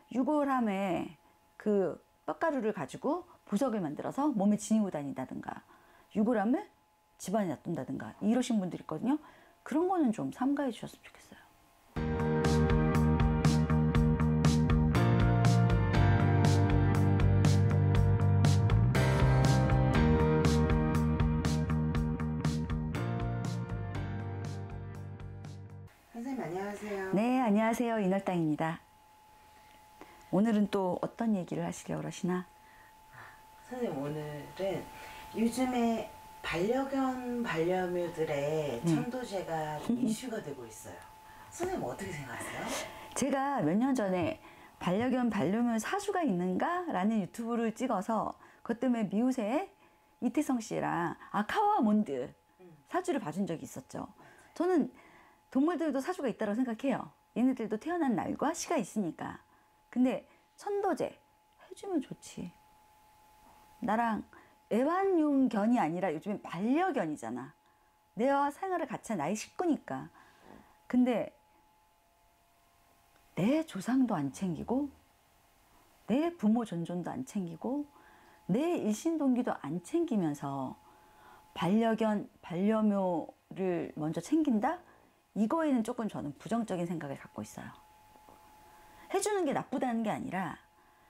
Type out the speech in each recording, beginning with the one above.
유골함에 그 뼈가루를 가지고 보석을 만들어서 몸에 지니고 다닌다든가, 유골함을 집안에 놔둔다든가 이러신 분들이 있거든요. 그런 거는 좀 삼가해 주셨으면 좋겠어요. 선생님 안녕하세요. 네, 안녕하세요. 인월당입니다. 오늘은 또 어떤 얘기를 하시려고 그러시나? 선생님 오늘은 요즘에 반려견 반려묘들의 천도제가 좀 이슈가 되고 있어요. 선생님 어떻게 생각하세요? 제가 몇 년 전에 반려견 반려묘 사주가 있는가? 라는 유튜브를 찍어서 그것 때문에 미우새의 이태성 씨랑 아카와 몬드 사주를 봐준 적이 있었죠. 저는 동물들도 사주가 있다고 생각해요. 얘네들도 태어난 날과 시가 있으니까. 근데 천도제 해주면 좋지. 나랑 애완용견이 아니라 요즘엔 반려견이잖아. 내와 생활을 같이 한 나의 식구니까. 근데 내 조상도 안 챙기고 내 부모 존존도 안 챙기고 내 일신동기도 안 챙기면서 반려견 반려묘를 먼저 챙긴다? 이거에는 조금 저는 부정적인 생각을 갖고 있어요. 해주는 게 나쁘다는 게 아니라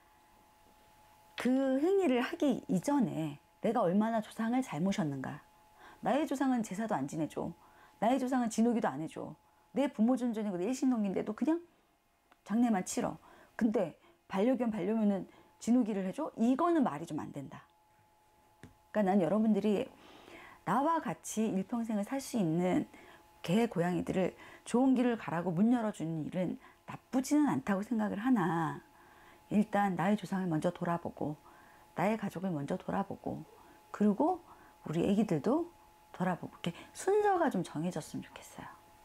그 행위를 하기 이전에 내가 얼마나 조상을 잘 모셨는가. 나의 조상은 제사도 안 지내줘. 나의 조상은 진호기도 안 해줘. 내 부모 존존이고 내 일신동기인데도 그냥 장례만 치러. 근데 반려견 반려묘는 진호기를 해줘? 이거는 말이 좀 안 된다. 그러니까 난 여러분들이 나와 같이 일평생을 살 수 있는 개, 고양이들을 좋은 길을 가라고 문 열어주는 일은 나쁘지는 않다고 생각을 하나, 일단 나의 조상을 먼저 돌아보고 나의 가족을 먼저 돌아보고 그리고 우리 애기들도 돌아보고 이렇게 순서가 좀 정해졌으면 좋겠어요.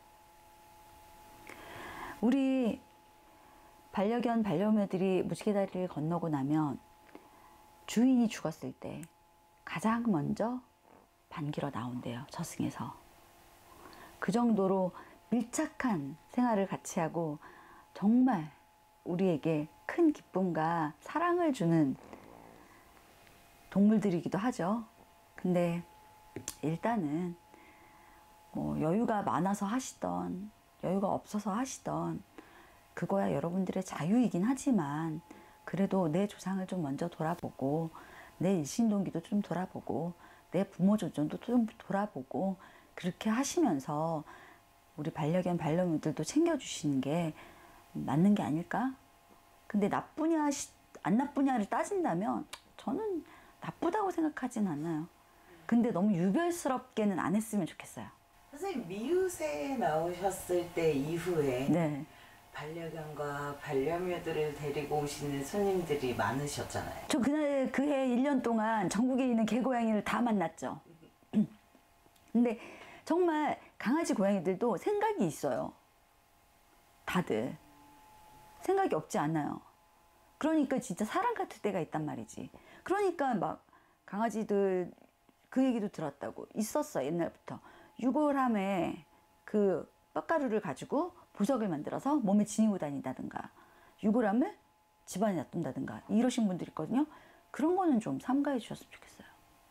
우리 반려견 반려묘들이 무지개다리를 건너고 나면 주인이 죽었을 때 가장 먼저 반기러 나온대요. 저승에서. 그 정도로 밀착한 생활을 같이 하고 정말 우리에게 큰 기쁨과 사랑을 주는 동물들이기도 하죠. 근데 일단은 뭐 여유가 많아서 하시던 여유가 없어서 하시던 그거야 여러분들의 자유이긴 하지만 그래도 내 조상을 좀 먼저 돌아보고 내 일신동기도 좀 돌아보고 내 부모 존존도 좀 돌아보고 그렇게 하시면서 우리 반려견 반려묘들도 챙겨주시는 게 맞는 게 아닐까? 근데 나쁘냐 안 나쁘냐를 따진다면 저는 나쁘다고 생각하진 않아요. 근데 너무 유별스럽게는 안 했으면 좋겠어요. 선생님 미우새 나오셨을 때 이후에 네. 반려견과 반려묘들을 데리고 오시는 손님들이 많으셨잖아요. 저 그날 그해 1년 동안 전국에 있는 개고양이를 다 만났죠. 근데 정말 강아지 고양이들도 생각이 있어요. 다들 생각이 없지 않아요. 그러니까 진짜 사람 같을 때가 있단 말이지. 그러니까 막 강아지들 그 얘기도 들었다고. 있었어 옛날부터. 유골함에 그 뼈가루를 가지고 보석을 만들어서 몸에 지니고 다닌다든가, 유골함을 집안에 놔둔다든가 이러신 분들이 있거든요. 그런 거는 좀 삼가해 주셨으면 좋겠어요.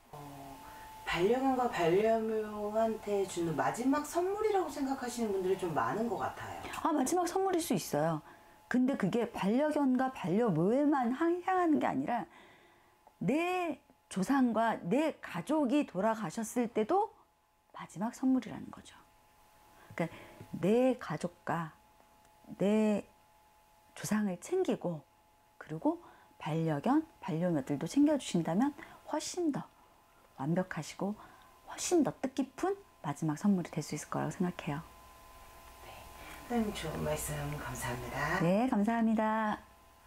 반려견과 반려묘한테 주는 마지막 선물이라고 생각하시는 분들이 좀 많은 것 같아요. 아, 마지막 선물일 수 있어요. 근데 그게 반려견과 반려묘에만 향하는 게 아니라 내 조상과 내 가족이 돌아가셨을 때도 마지막 선물이라는 거죠. 그러니까 내 가족과 내 조상을 챙기고 그리고 반려견, 반려묘들도 챙겨주신다면 훨씬 더 완벽하시고 훨씬 더 뜻깊은 마지막 선물이 될 수 있을 거라고 생각해요. 네, 선생님 좋은 말씀 감사합니다. 네, 감사합니다.